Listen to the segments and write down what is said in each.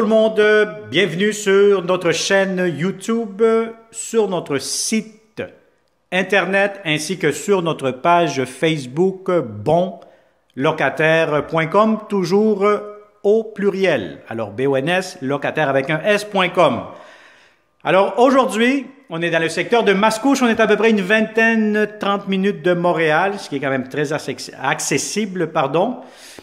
monde, bienvenue sur notre chaîne YouTube, sur notre site internet ainsi que sur notre page Facebook bonlocataire.com, toujours au pluriel. Alors BONS, locataire avec un S.com. Alors aujourd'hui, on est dans le secteur de Mascouche, on est à peu près une vingtaine, 30 minutes de Montréal, ce qui est quand même très accessible, pardon.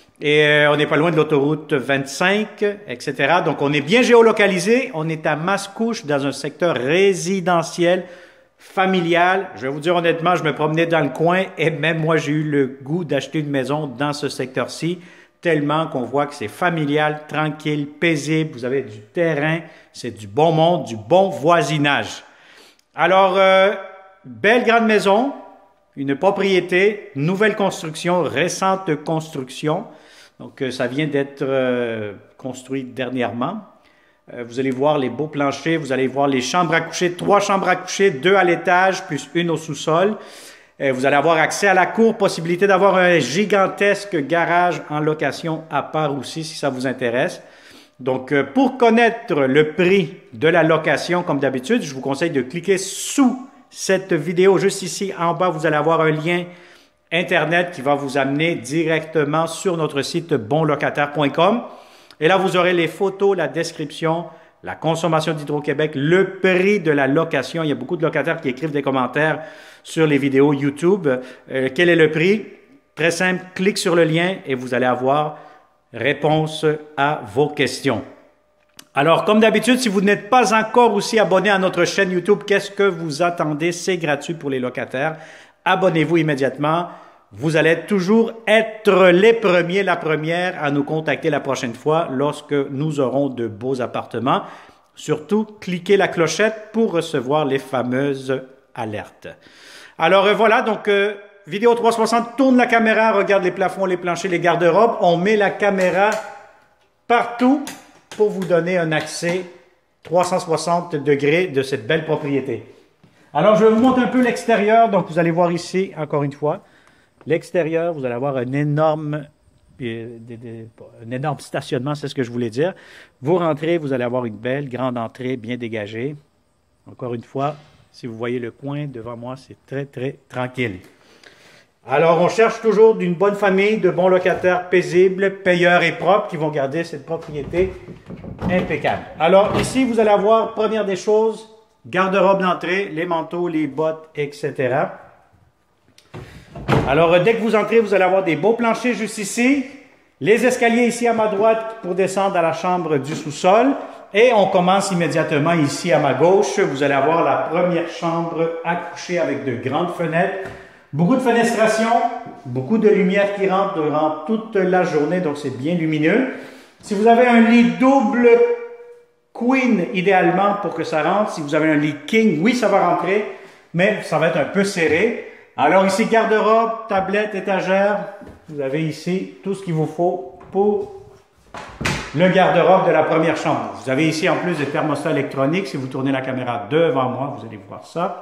Et on n'est pas loin de l'autoroute 25, etc. Donc, on est bien géolocalisé. On est à Mascouche, dans un secteur résidentiel, familial. Je vais vous dire honnêtement, je me promenais dans le coin et même moi, j'ai eu le goût d'acheter une maison dans ce secteur-ci, tellement qu'on voit que c'est familial, tranquille, paisible. Vous avez du terrain, c'est du bon monde, du bon voisinage. Alors, belle grande maison, une propriété, nouvelle construction, récente construction. Donc, ça vient d'être construit dernièrement. Vous allez voir les beaux planchers, vous allez voir les chambres à coucher, 3 chambres à coucher, 2 à l'étage, plus une au sous-sol. Vous allez avoir accès à la cour, possibilité d'avoir un gigantesque garage en location à part aussi, si ça vous intéresse. Donc, pour connaître le prix de la location, comme d'habitude, je vous conseille de cliquer sous cette vidéo. Juste ici, en bas, vous allez avoir un lien Internet qui va vous amener directement sur notre site bonlocataire.com. Et là, vous aurez les photos, la description, la consommation d'Hydro-Québec, le prix de la location. Il y a beaucoup de locataires qui écrivent des commentaires sur les vidéos YouTube. Quel est le prix? Très simple, clique sur le lien et vous allez avoir réponse à vos questions. Alors, comme d'habitude, si vous n'êtes pas encore aussi abonné à notre chaîne YouTube, qu'est-ce que vous attendez? C'est gratuit pour les locataires. Abonnez-vous immédiatement. Vous allez toujours être les premiers, la première à nous contacter la prochaine fois lorsque nous aurons de beaux appartements. Surtout, cliquez la clochette pour recevoir les fameuses alertes. Alors voilà, donc vidéo 360, tourne la caméra, regarde les plafonds, les planchers, les garde-robes. On met la caméra partout pour vous donner un accès 360 degrés de cette belle propriété. Alors, je vais vous montrer un peu l'extérieur. Donc, vous allez voir ici, encore une fois, l'extérieur, vous allez avoir un énorme stationnement, c'est ce que je voulais dire. Vous rentrez, vous allez avoir une belle grande entrée bien dégagée. Encore une fois, si vous voyez le coin devant moi, c'est très, très tranquille. Alors, on cherche toujours d'une bonne famille, de bons locataires paisibles, payeurs et propres qui vont garder cette propriété impeccable. Alors, ici, vous allez avoir, première des choses, garde-robe d'entrée, les manteaux, les bottes, etc. Alors, dès que vous entrez, vous allez avoir des beaux planchers juste ici. Les escaliers ici à ma droite pour descendre à la chambre du sous-sol. Et on commence immédiatement ici à ma gauche. Vous allez avoir la première chambre à coucher avec de grandes fenêtres. Beaucoup de fenestration, beaucoup de lumière qui rentre durant toute la journée, donc c'est bien lumineux. Si vous avez un lit double queen, idéalement, pour que ça rentre. Si vous avez un lit king, oui, ça va rentrer, mais ça va être un peu serré. Alors ici, garde-robe, tablette, étagère. Vous avez ici tout ce qu'il vous faut pour le garde-robe de la première chambre. Vous avez ici en plus des thermostats électroniques. Si vous tournez la caméra devant moi, vous allez voir ça.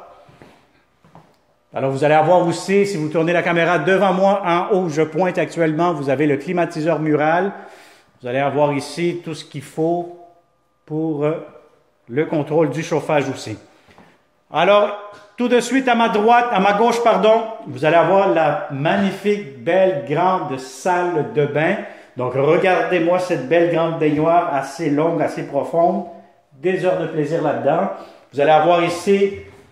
Alors vous allez avoir aussi, si vous tournez la caméra devant moi, en haut, je pointe actuellement, vous avez le climatiseur mural. Vous allez avoir ici tout ce qu'il faut pour le contrôle du chauffage aussi. Alors, tout de suite à ma droite, à ma gauche, pardon, vous allez avoir la magnifique, belle, grande salle de bain. Donc, regardez-moi cette belle grande baignoire assez longue, assez profonde. Des heures de plaisir là-dedans. Vous allez avoir ici,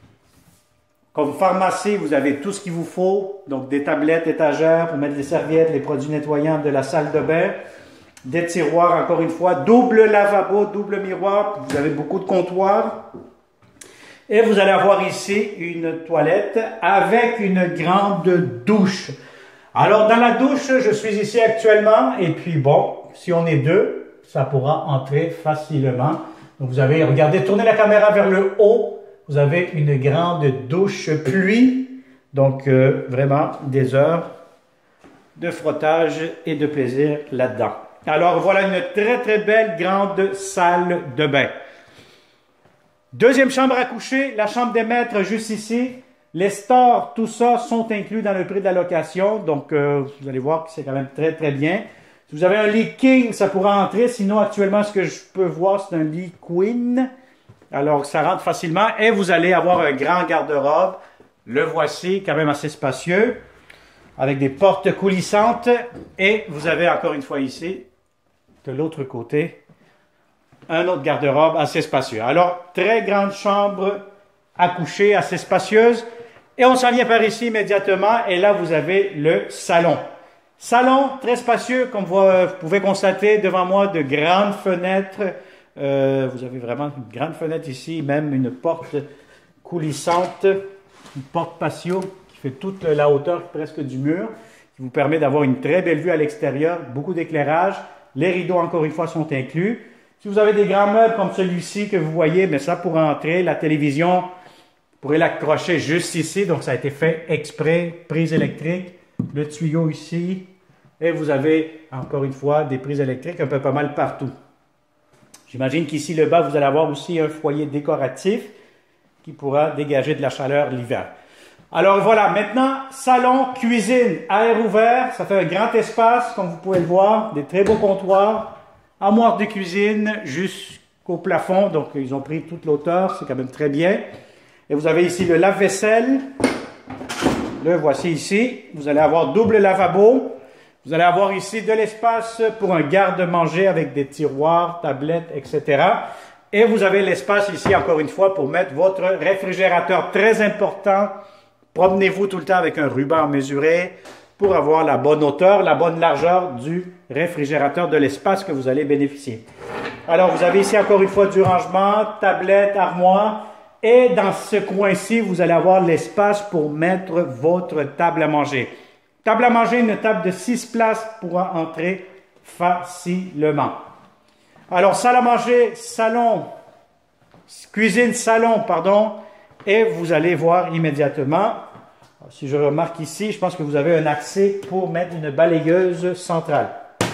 comme pharmacie, vous avez tout ce qu'il vous faut. Donc, des tablettes, étagères pour mettre les serviettes, les produits nettoyants de la salle de bain. Des tiroirs, encore une fois, double lavabo, double miroir, vous avez beaucoup de comptoirs. Et vous allez avoir ici une toilette avec une grande douche. Alors, dans la douche, je suis ici actuellement, et puis bon, si on est deux, ça pourra entrer facilement. Donc, vous avez, regardez, tournez la caméra vers le haut, vous avez une grande douche pluie. Donc, vraiment, des heures de frottage et de plaisir là-dedans. Alors, voilà une très, très belle grande salle de bain. Deuxième chambre à coucher, la chambre des maîtres juste ici. Les stores, tout ça sont inclus dans le prix de la location. Donc, vous allez voir que c'est quand même très, très bien. Si vous avez un lit king, ça pourra entrer. Sinon, actuellement, ce que je peux voir, c'est un lit queen. Alors, ça rentre facilement. Et vous allez avoir un grand garde-robe. Le voici, quand même assez spacieux, avec des portes coulissantes. Et vous avez encore une fois ici, de l'autre côté, un autre garde-robe assez spacieux. Alors, très grande chambre à coucher, assez spacieuse. Et on s'en vient par ici immédiatement. Et là, vous avez le salon. Salon très spacieux, comme vous pouvez constater devant moi, de grandes fenêtres. Vous avez vraiment une grande fenêtre ici, même une porte coulissante, une porte patio qui fait toute la hauteur presque du mur, qui vous permet d'avoir une très belle vue à l'extérieur, beaucoup d'éclairage. Les rideaux, encore une fois, sont inclus. Si vous avez des grands meubles comme celui-ci que vous voyez, mais ça pour entrer, la télévision, vous pourrez l'accrocher juste ici. Donc, ça a été fait exprès, prise électrique, le tuyau ici. Et vous avez, encore une fois, des prises électriques un peu pas mal partout. J'imagine qu'ici, le bas, vous allez avoir aussi un foyer décoratif qui pourra dégager de la chaleur l'hiver. Alors voilà, maintenant, salon, cuisine, air ouvert. Ça fait un grand espace, comme vous pouvez le voir. Des très beaux comptoirs. Armoire de cuisine jusqu'au plafond, donc ils ont pris toute l'hauteur, c'est quand même très bien. Et vous avez ici le lave-vaisselle, le voici ici. Vous allez avoir double lavabo. Vous allez avoir ici de l'espace pour un garde-manger avec des tiroirs, tablettes, etc. Et vous avez l'espace ici, encore une fois, pour mettre votre réfrigérateur. Très important, promenez-vous tout le temps avec un ruban mesuré pour avoir la bonne hauteur, la bonne largeur du réfrigérateur, de l'espace que vous allez bénéficier. Alors, vous avez ici encore une fois du rangement, tablette, armoire, et dans ce coin-ci, vous allez avoir l'espace pour mettre votre table à manger. Table à manger, une table de 6 places pourra entrer facilement. Alors, salle à manger, salon, cuisine, salon, pardon, et vous allez voir immédiatement. Si je remarque ici, je pense que vous avez un accès pour mettre une balayeuse centrale.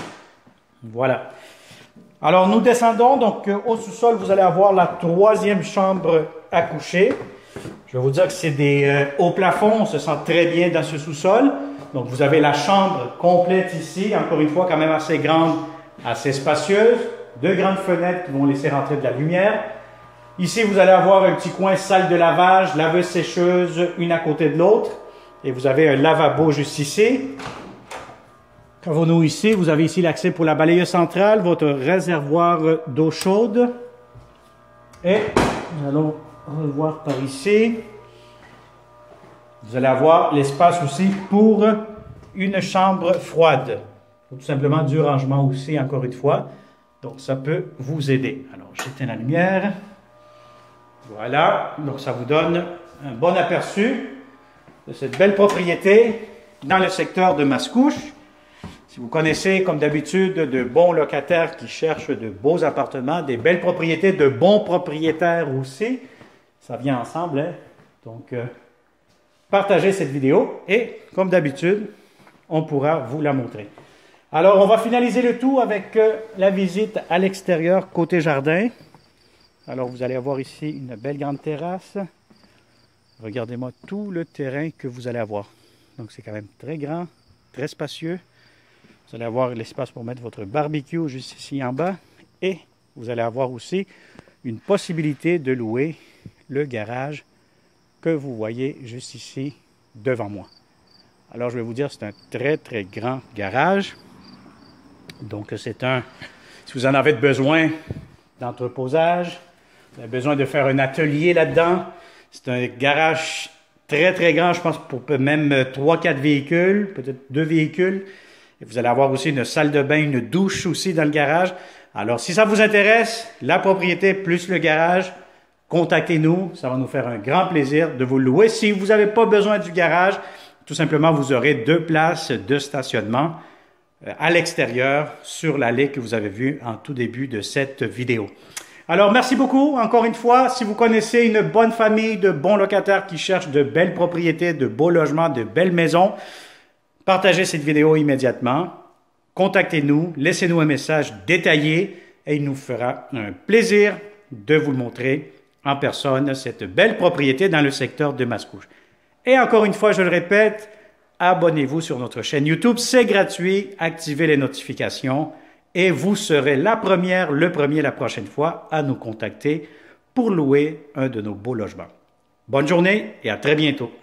Voilà. Alors, nous descendons. Donc, au sous-sol, vous allez avoir la troisième chambre à coucher. Je vais vous dire que c'est des hauts plafonds. On se sent très bien dans ce sous-sol. Donc, vous avez la chambre complète ici. Encore une fois, quand même assez grande, assez spacieuse. Deux grandes fenêtres qui vont laisser rentrer de la lumière. Ici, vous allez avoir un petit coin salle de lavage, laveuse-sécheuse, une à côté de l'autre. Et vous avez un lavabo juste ici. Qu'avons-nous ici? Vous avez ici l'accès pour la balayeuse centrale, votre réservoir d'eau chaude. Et nous allons revoir par ici. Vous allez avoir l'espace aussi pour une chambre froide. Ou tout simplement du rangement aussi, encore une fois. Donc, ça peut vous aider. Alors, j'éteins la lumière. Voilà, donc ça vous donne un bon aperçu de cette belle propriété dans le secteur de Mascouche. Si vous connaissez, comme d'habitude, de bons locataires qui cherchent de beaux appartements, des belles propriétés, de bons propriétaires aussi, ça vient ensemble, hein? Donc, partagez cette vidéo et, comme d'habitude, on pourra vous la montrer. Alors, on va finaliser le tout avec la visite à l'extérieur, côté jardin. Alors, vous allez avoir ici une belle grande terrasse. Regardez-moi tout le terrain que vous allez avoir. Donc, c'est quand même très grand, très spacieux. Vous allez avoir l'espace pour mettre votre barbecue juste ici en bas. Et vous allez avoir aussi une possibilité de louer le garage que vous voyez juste ici devant moi. Alors, je vais vous dire, c'est un très, très grand garage. Donc, c'est un... Si vous en avez besoin d'entreposage, vous avez besoin de faire un atelier là-dedans. C'est un garage très, très grand, je pense, pour même 3-4 véhicules, peut-être 2 véhicules. Et vous allez avoir aussi une salle de bain, une douche aussi dans le garage. Alors, si ça vous intéresse, la propriété plus le garage, contactez-nous. Ça va nous faire un grand plaisir de vous louer. Si vous n'avez pas besoin du garage, tout simplement, vous aurez 2 places de stationnement à l'extérieur sur l'allée que vous avez vue en tout début de cette vidéo. Alors, merci beaucoup. Encore une fois, si vous connaissez une bonne famille de bons locataires qui cherchent de belles propriétés, de beaux logements, de belles maisons, partagez cette vidéo immédiatement. Contactez-nous, laissez-nous un message détaillé et il nous fera un plaisir de vous le montrer en personne, cette belle propriété dans le secteur de Mascouche. Et encore une fois, je le répète, abonnez-vous sur notre chaîne YouTube. C'est gratuit. Activez les notifications et vous serez le premier la prochaine fois à nous contacter pour louer un de nos beaux logements. Bonne journée et à très bientôt.